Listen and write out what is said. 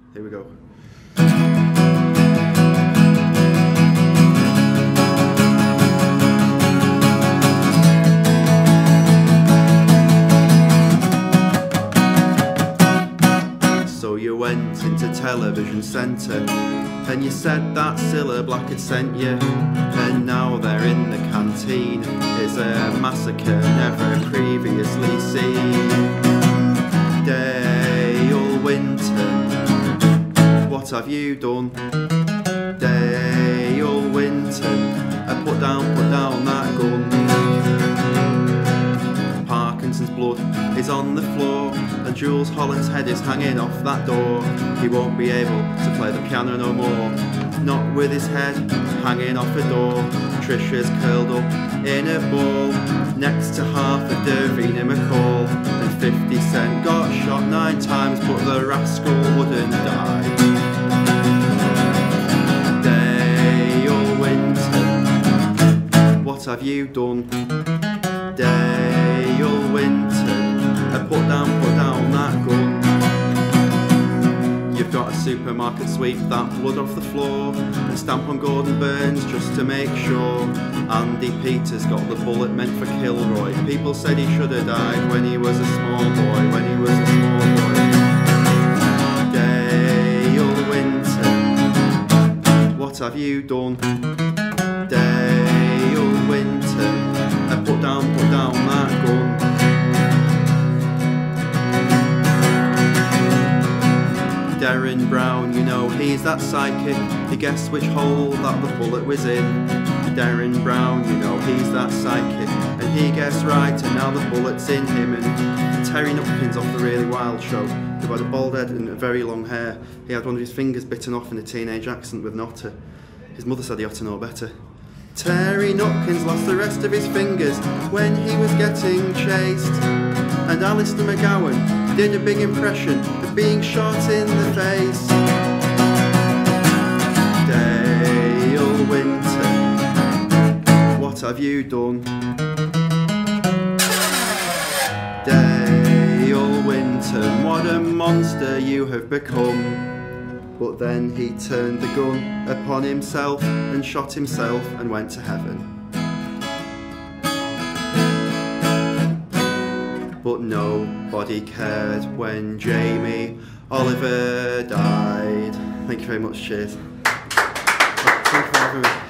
Here we go. So you went into television centre and you said that Cilla Black had sent you, and now they're in the canteen. Is a massacre never previously seen. Dale Winton, what have you done? Dale Winton, put down that gun. Parkinson's blood is on the floor, and Jools Holland's head is hanging off that door. He won't be able to play the piano no more, not with his head hanging off a door. Trisha's curled up in a ball next to half of Davina McCall, and 50 Cent got shot 9 times, but the rascal wouldn't die. Dale Winton, what have you done? Dale Winton, put down that gun. You've got a supermarket sweep that blood off the floor and stamp on Gordon Burns just to make sure. Andy Peters got the bullet meant for Kilroy. People said he should have died when he was a small boy, when he was a small boy. Dale Winton, what have you done? Dale Winton, put down that gun. Derren Brown, you know he's that psychic. He guessed which hole that the bullet was in. Derren Brown, you know he's that psychic, and he guessed right, and now the bullet's in him. And Terry Nutkins off The Really Wild Show, who had a bald head and very long hair, he had one of his fingers bitten off in a teenage accent with an otter. His mother said he ought to know better. Terry Nutkins lost the rest of his fingers when he was getting chased, and Alistair McGowan did a big impression of being shot in the face. Dale Winton, what have you done? Dale Winton, what a monster you have become. But then he turned the gun upon himself and shot himself and went to heaven. But nobody cared when Jamie Oliver died. Thank you very much, cheers. Thank you for having me.